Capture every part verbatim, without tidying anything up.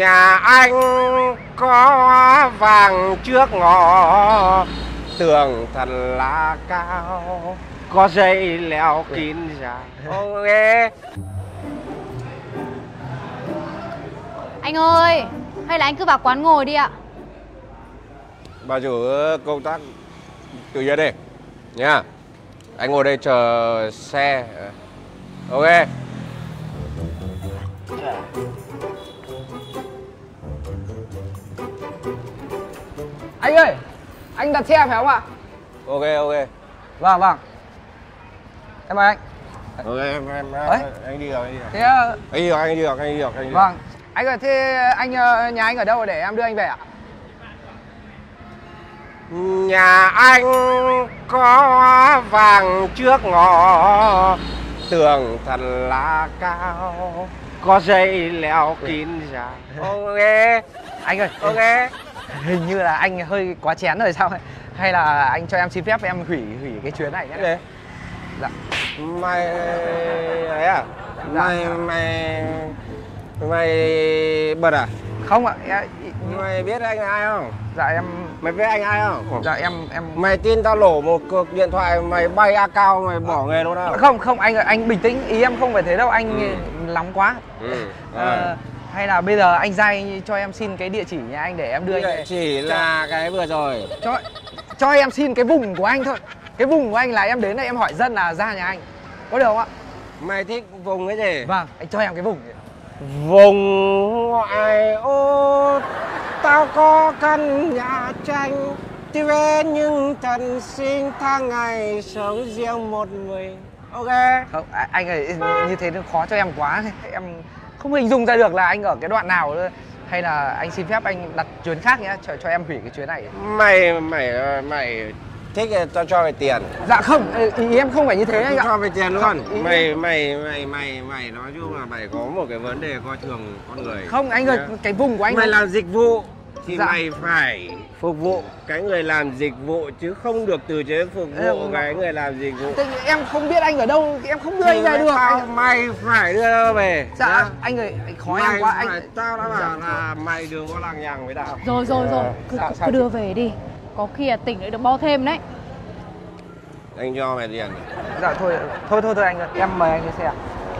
Nhà anh có vàng trước ngõ, tường thật là cao, có dây leo kín dài. Ok. Anh ơi, hay là anh cứ vào quán ngồi đi ạ. Bà chủ công tác tự nhiên đi nha. Anh ngồi đây chờ xe. Ok. Anh ơi, anh đặt xe phải không ạ? Ok ok. Vâng vâng. Em mời anh. Ok em em Đấy. anh đi rồi anh đi rồi. Thế Anh đi rồi anh đi rồi anh đi rồi anh đi rồi. vâng. Anh ơi, thế anh nhà anh ở đâu để em đưa anh về ạ? Nhà anh có vàng trước ngõ, tường thật là cao, có dây leo kín dài. Ok. Anh ơi, Ok. hình như là anh hơi quá chén rồi sao? Hay là anh cho em xin phép em hủy hủy cái chuyến này nhé. Cái gì? Dạ. Mày ấy à? Dạ. Mày mày mày bật à? Không ạ. Em... Mày biết anh ai không? Dạ em. Mày biết anh ai không? Dạ em em. Mày tin tao lổ một cuộc điện thoại mày bay a cao mày bỏ nghề luôn đâu? Không không anh ơi, anh bình tĩnh, ý em không phải thế đâu, anh Ừ. nóng quá. Ừ. Ờ, hay là bây giờ anh Giai cho em xin cái địa chỉ nhà anh để em đưa anh Địa về. chỉ là cái vừa rồi. Cho cho em xin cái vùng của anh thôi. Cái vùng của anh là em đến đây em hỏi dân là ra nhà anh. Có được không ạ? Mày thích vùng cái gì? Vâng, anh cho em cái vùng. Vùng ngoại ô, tao có căn nhà tranh, tuy về nhưng tận sinh tháng ngày sống riêng một mình. Ok. Không, à, anh ơi, như thế nó khó cho em quá. Em không hình dung ra được là anh ở cái đoạn nào nữa. Hay là anh xin phép anh đặt chuyến khác nhé, cho, cho em hủy cái chuyến này. Mày mày mày thích thì tao cho mày tiền. Dạ không, ý em không phải như thế anh ạ. Cho mày tiền luôn. Không, ý... Mày mày mày mày mày nói chung là mày có một cái vấn đề coi thường con người. Không anh ơi, cái vùng của anh mày đâu... làm dịch vụ thì dạ. mày phải phục vụ cái người làm dịch vụ chứ không được từ chối phục vụ em... cái người làm dịch vụ. Thế em không biết anh ở đâu, em không đưa anh về được. Anh... Mày phải đưa tao về. Dạ nhá. anh ơi, anh khó mày em quá phải... anh. Tao đã bảo là mày đừng có lằng nhằng với tao. Rồi rồi rồi, cứ, Sao, cứ, sao cứ đưa về đi. Có khi là tỉnh lại được bao thêm đấy. Anh cho mày tiền. Dạ thôi, thôi thôi thôi anh ơi, em mời anh lên xe.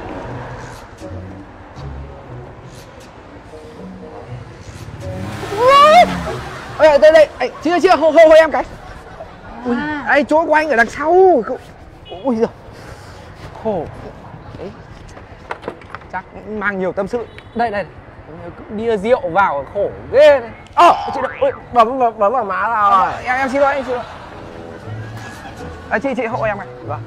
Ê, đây đây, anh, chưa chưa, hô hô hô em cái. Ui, À. ấy, chỗ của anh ở đằng sau. Ui giời, khổ. Đấy, chắc mang nhiều tâm sự. Đây đây, bia rượu vào khổ ghê này. Ờ, chị đợi, ui, Bấm bấm bấm vào má tao rồi. em em xin lỗi, em xin lỗi. À, chị chị hộ em này. Vâng.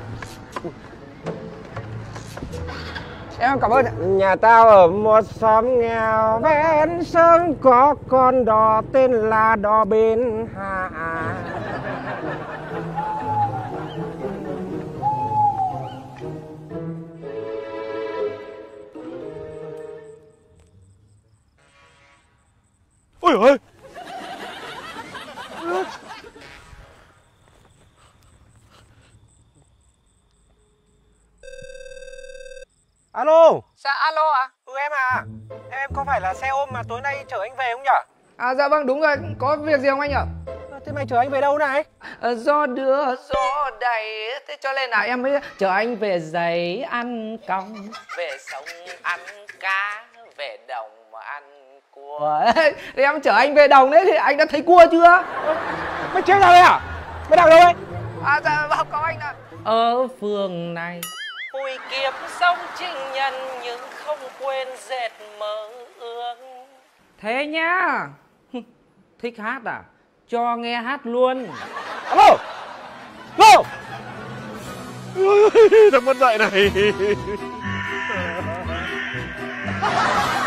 Em cảm ơn. Nhà tao ở một xóm nghèo ven sông có con đò tên là đò Bến Hạ. Ôi ơi. Alo. Dạ alo ạ. Ừ em à. Em có phải là xe ôm mà tối nay chở anh về không nhở? À dạ vâng đúng rồi, có việc gì không anh ạ? Thế mày chở anh về đâu này? À, do đưa gió đầy, thế cho nên là em mới chở anh về giấy ăn cong, về sông ăn cá, về đồng mà ăn cua. Thì em chở anh về đồng đấy thì anh đã thấy cua chưa? Mày chết ra đây à? Mày đang đâu đấy? À dạ vâng có anh ạ. Ở phường này vui kiếm sống trinh nhân nhưng không quên dệt mơ ước. Thế nhá. Thích hát à? Cho nghe hát luôn. Alo. Alo. Thằng mất dậy này.